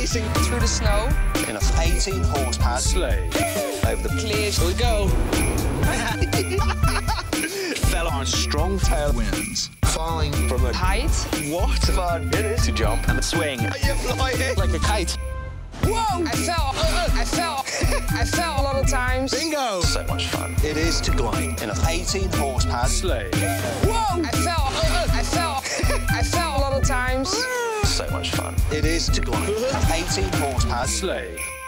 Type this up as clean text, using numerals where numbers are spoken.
amazing. Through the snow. In a 18 horsepower sleigh. Over the Clear. Here we go. Fell on strong tailwinds. falling from a Height. What fun it is to jump And swing. you flying like a kite. Whoa! I fell. I fell. I fell a lot of times. Bingo. So much fun. It is to glide in a 18 horsepower Sleigh. Whoa! I fell. I fell. I fell a lot of times. So much fun. It is to glide 18 horsepower Sleigh.